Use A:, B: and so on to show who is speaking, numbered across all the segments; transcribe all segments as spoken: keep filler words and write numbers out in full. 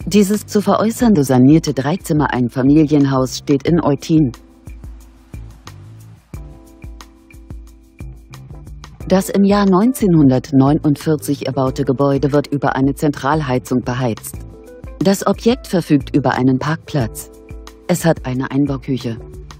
A: Dieses zu veräußernde sanierte Dreizimmer-Einfamilienhaus steht in Eutin. Das im Jahr neunzehnhundertneunundvierzig erbaute Gebäude wird über eine Zentralheizung beheizt. Das Objekt verfügt über einen Parkplatz. Es hat eine Einbauküche.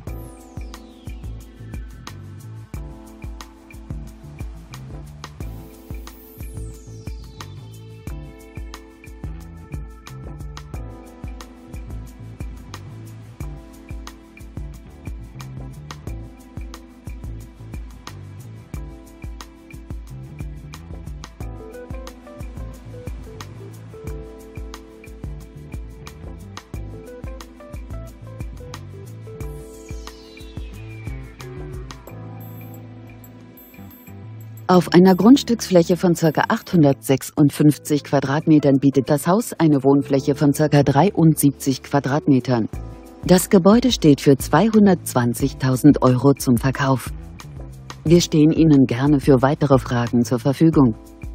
A: Auf einer Grundstücksfläche von ca. achthundertsechsundfünfzig Quadratmetern bietet das Haus eine Wohnfläche von ca. dreiundsiebzig Quadratmetern. Das Gebäude steht für zweihundertzwanzigtausend Euro zum Verkauf. Wir stehen Ihnen gerne für weitere Fragen zur Verfügung.